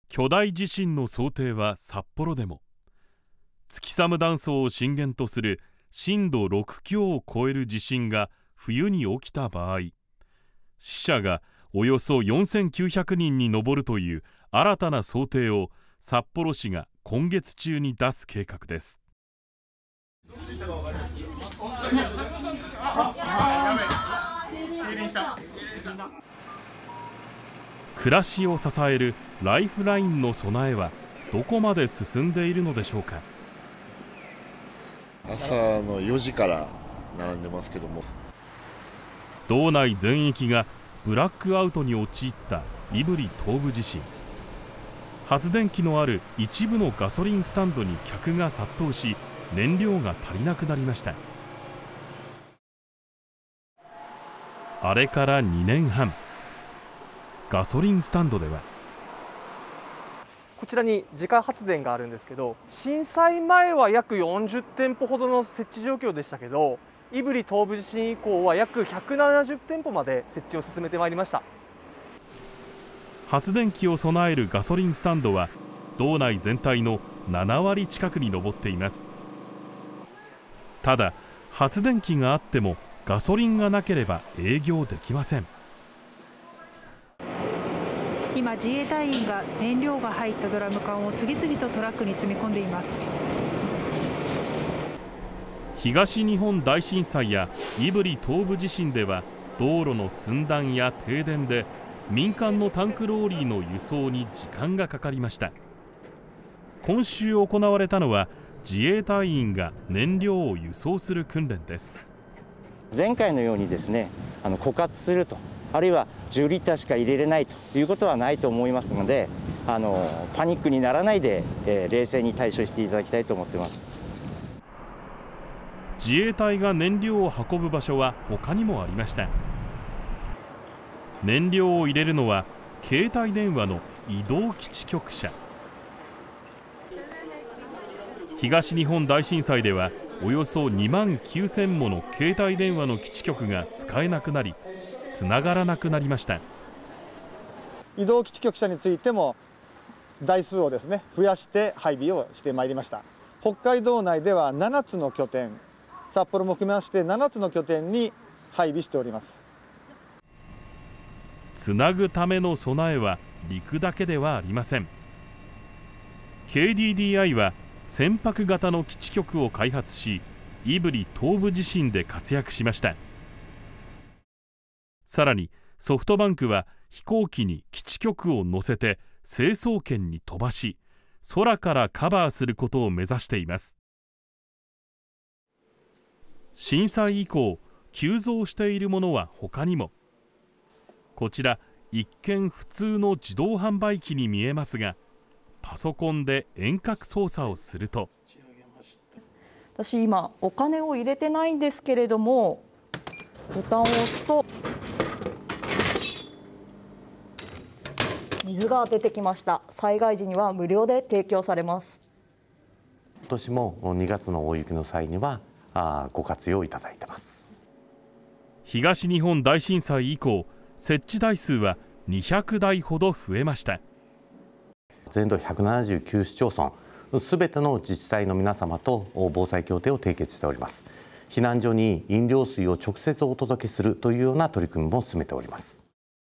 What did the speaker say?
巨大地震の想定は札幌でも。月寒断層を震源とする震度6強を超える地震が冬に起きた場合、死者がおよそ4900人に上るという新たな想定を札幌市が今月中に出す計画です。暮らしを支えるライフラインの備えはどこまで進んでいるのでしょうか。 朝の4時から並んでますけども、 道内全域がブラックアウトに陥った胆振東部地震。発電機のある一部のガソリンスタンドに客が殺到し、燃料が足りなくなりました。あれから2年半、ガソリンスタンドではこちらに自家発電があるんですけど、震災前は約40店舗ほどの設置状況でしたけど、胆振東部地震以降は約170店舗まで設置を進めてまいりました。 発電機を備えるガソリンスタンドは道内全体の7割近くに上っています。ただ、発電機があってもガソリンがなければ営業できません。 今、自衛隊員が燃料が入ったドラム缶を次々とトラックに積み込んでいます。 東日本大震災や胆振東部地震では道路の寸断や停電で民間のタンクローリーの輸送に時間がかかりました。今週行われたのは自衛隊員が燃料を輸送する訓練です。 前回のようにですね、枯渇すると、あるいは10リッターしか入れれないということはないと思いますので、パニックにならないで、冷静に対処していただきたいと思っています。 自衛隊が燃料を運ぶ場所は他にもありました。燃料を入れるのは携帯電話の移動基地局車。東日本大震災ではおよそ2万9000もの携帯電話の基地局が使えなくなり、つながらなくなりました。 移動基地局車についても台数をですね増やして配備をしてまいりました。北海道内では7つの拠点、札幌も含めまして7つの拠点に配備しております。 つなぐための備えは陸だけではありません。 KDDI は船舶型の基地局を開発し、胆振東部地震で活躍しました。さらにソフトバンクは飛行機に基地局を載せて成層圏に飛ばし、空からカバーすることを目指しています。震災以降急増しているものは他にも。こちら一見普通の自動販売機に見えますが、パソコンで遠隔操作をすると、 私今お金を入れてないんですけれども、ボタンを押すと水が出てきました。災害時には無料で提供されます。 今年も2月の大雪の際にはご活用いただいてます。 東日本大震災以降、設置台数は200台ほど増えました。 全道179市町村すべての自治体の皆様と防災協定を締結しております。避難所に飲料水を直接お届けするというような取り組みも進めております。